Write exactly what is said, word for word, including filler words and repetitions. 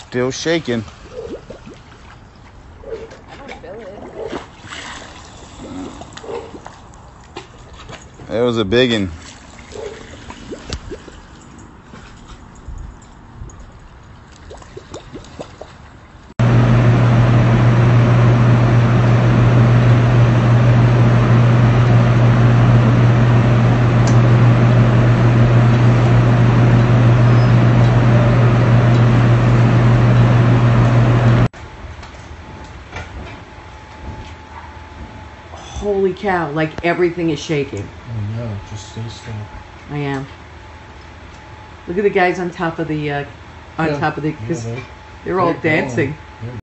Still shaking. I don't feel it. That was a big one. Holy cow, like everything is shaking. I know, just stay still. I am. Look at the guys on top of the, uh, on Yeah, top of the, yeah, because they- they're all they're going. dancing.